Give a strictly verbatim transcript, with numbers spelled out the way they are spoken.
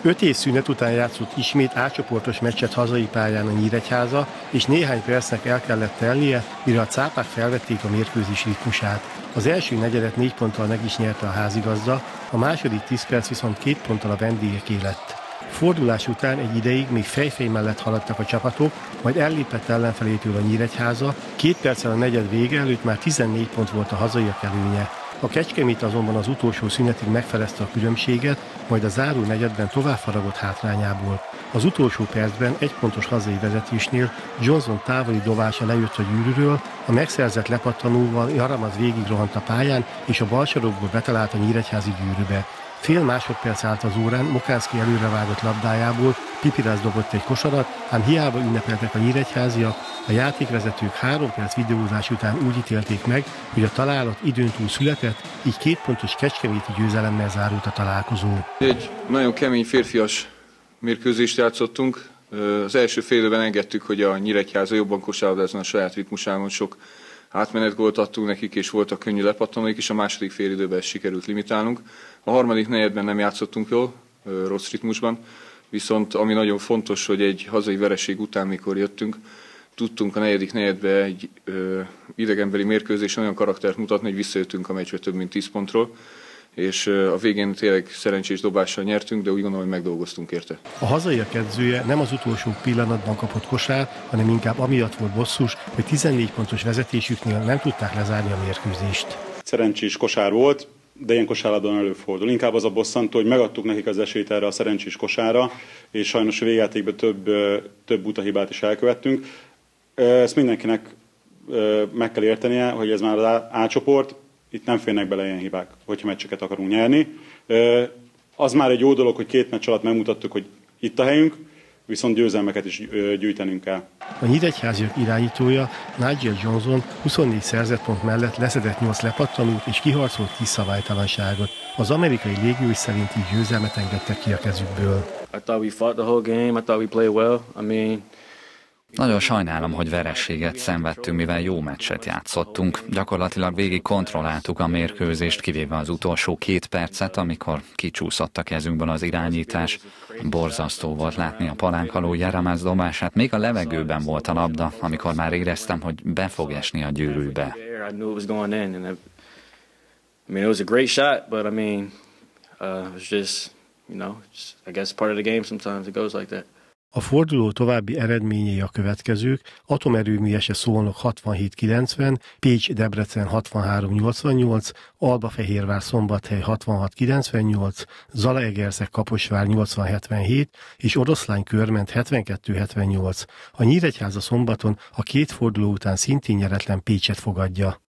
Öt év szünet után játszott ismét A-csoportos meccset hazai pályán a Nyíregyháza, és néhány percnek el kellett telnie, mire a cápák felvették a mérkőzés ritmusát. Az első negyedet négy ponttal meg is nyerte a házigazda, a második tíz perc viszont két ponttal a vendégeké lett. Fordulás után egy ideig még fejfej mellett haladtak a csapatok, majd ellépett ellenfelétől a Nyíregyháza, két perccel a negyed vége előtt már tizennégy pont volt a hazaiak előnye. A Kecskemét azonban az utolsó szünetig megfelezte a különbséget, majd a záró negyedben tovább faragott hátrányából. Az utolsó percben egy pontos hazai vezetésnél Johnson távoli dobása lejött a gyűrűről, a megszerzett lepattanóval Jaramaz végigrohant a pályán, és a balsarokból betalált a nyíregyházi gyűrűbe. Fél másodperc állt az órán Mokánszki előrevágott labdájából, Pipirász dobott egy kosarat, ám hiába ünnepeltek a nyíregyháziak, a játékvezetők három perc videózás után úgy ítélték meg, hogy a találat időn túl született, így két pontos kecskeméti győzelemmel zárult a találkozó. Egy nagyon kemény férfias mérkőzést játszottunk. Az első fél időben engedtük, hogy a Nyíregyháza jobban kosárlabdázzon a saját ritmusában, sok átmenetgólt adtunk nekik, és voltak könnyű lepattanóik is, a második fél időben ezt sikerült limitálnunk. A harmadik negyedben nem játszottunk jól, rossz ritmusban, viszont ami nagyon fontos, hogy egy hazai vereség után, mikor jöttünk, tudtunk a negyedik negyedben egy ö, idegenbeli mérkőzésen olyan karaktert mutatni, hogy visszajöttünk a meccsbe több mint tíz pontról, és ö, a végén tényleg szerencsés dobással nyertünk, de úgy gondolom, hogy megdolgoztunk érte. A hazaiak edzője nem az utolsó pillanatban kapott kosár, hanem inkább amiatt volt bosszus, hogy tizennégy pontos vezetésüknél nem tudták lezárni a mérkőzést. Szerencsés kosár volt, de ilyen kosárlabdán előfordul. Inkább az a bosszantó, hogy megadtuk nekik az esélyt erre a szerencsés kosárra, és sajnos a végjátékban több, több buta hibát is elkövettünk. Ezt mindenkinek meg kell értenie, hogy ez már az A-csoport, itt nem férnek bele ilyen hibák, hogyha meccseket akarunk nyerni. Az már egy jó dolog, hogy két meccs alatt megmutattuk, hogy itt a helyünk, viszont győzelmeket is gyűjtenünk kell. A nyíregyháziak irányítója Nigel Johnson huszonnégy szerzett pont mellett leszedett nyolc lepattanót és kiharcolt tíz szabálytalanságot. Az amerikai légiós szerint így győzelmet engedtek ki a kezükből. I thought we fought the whole game. I thought we played well. I mean, Nagyon sajnálom, hogy vereséget szenvedtünk, mivel jó meccset játszottunk. Gyakorlatilag végig kontrolláltuk a mérkőzést, kivéve az utolsó két percet, amikor kicsúszott a kezünkből az irányítás. Borzasztó volt látni a palánk alól Jaramaz dobását, még a levegőben volt a labda, amikor már éreztem, hogy be fog esni a gyűrűbe. A forduló további eredményei a következők: Atomerőművese Szolnok hatvanhét kilencven, Pécs Debrecen hatvanhárom nyolcvannyolc, Albafehérvár Szombathely hatvanhat kilencvennyolc, Zalaegerszeg Kaposvár nyolcvan hetvenhét és Oroszlány Körment hetvenkettő hetvennyolc. A Nyíregyháza szombaton a két forduló után szintén nyeretlen Pécset fogadja.